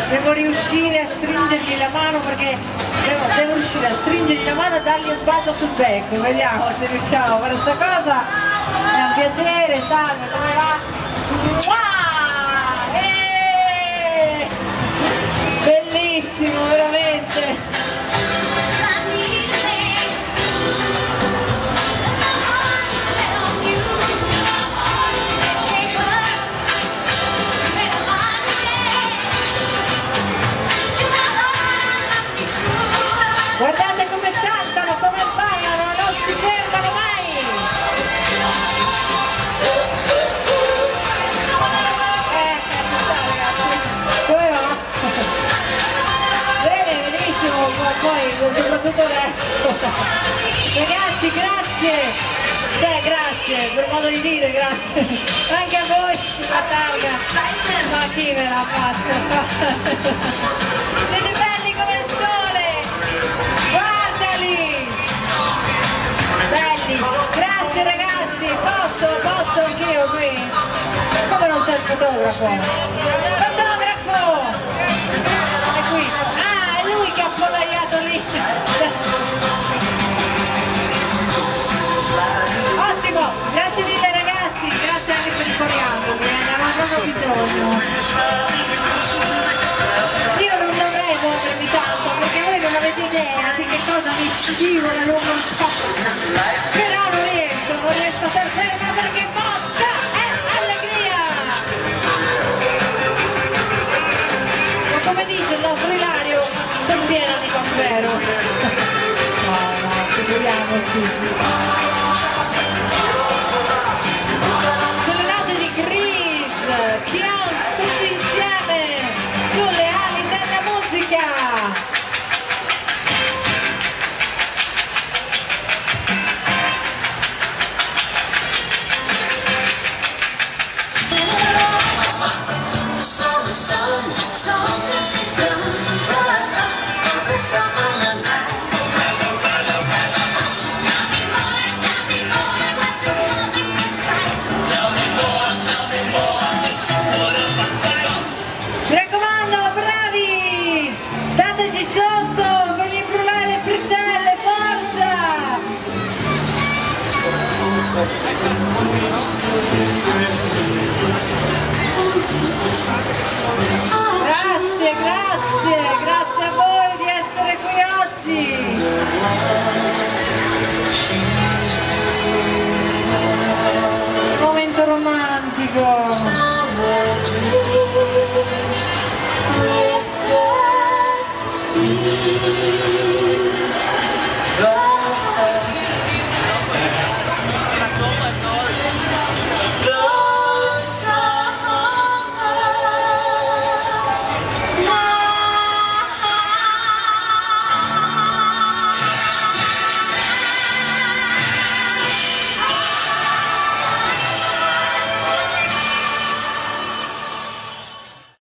devo riuscire a stringergli la mano perché devo riuscire a stringergli la mano e dargli un bacio sul becco, vediamo se riusciamo a fare questa cosa. È un piacere, salve, come va? Bellissimo, veramente! Guardate come saltano, come ballano, non si fermano mai! Come va? Bene, benissimo, poi soprattutto adesso. Ragazzi, grazie! Grazie, per modo di dire, grazie. Anche a voi, la targa. Ma chi me l'ha fatta? Siete belli come il sole! Guardali! Belli! Grazie ragazzi! Posso anch'io qui? Come non c'è il fotografo? Fotografo! È qui! Ah, è lui che ha appollaiato lì! Ottimo! Grazie mille ragazzi! Grazie anche per il coriandolo, che ne avevamo proprio bisogno! Io non dovrei muovermi tanto perché voi non avete idea di che cosa mi scivola lungo il corpo, però non riesco a star ferma perché botta è allegria! Ma come dice il nostro Ilario, sono piena di pampero. No, figuriamoci. Sulle note di Chris, Chions, tutti insieme, sulle ali della musica! Mi raccomando, bravi! Dateci sotto per gli frullare le frittelle, forza! Grazie a voi di essere qui oggi! Un momento romantico!